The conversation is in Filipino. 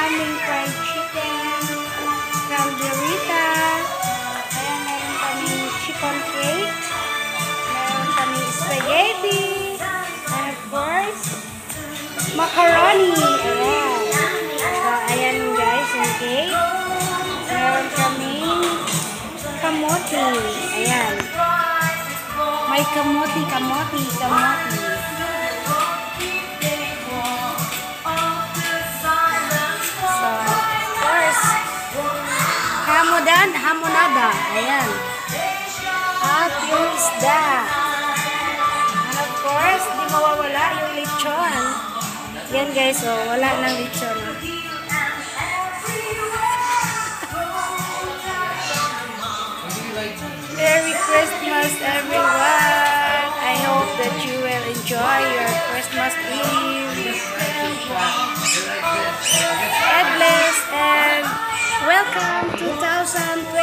kaming fried chicken, calderita, ayan, meron kaming chicken cake, meron kaming spaghetti, and of course, macaroni. Ayan. So, ayan guys, yung cake. Meron kaming kamote. Ayan. May kamote. So, of course, hamonada. Ayan. At yung isda. And of course, di mawawala yung lechon. Yan guys, oh, wala nang lechon. Merry Christmas, everyone! I hope that you will enjoy your Christmas Eve. God bless and welcome 2020.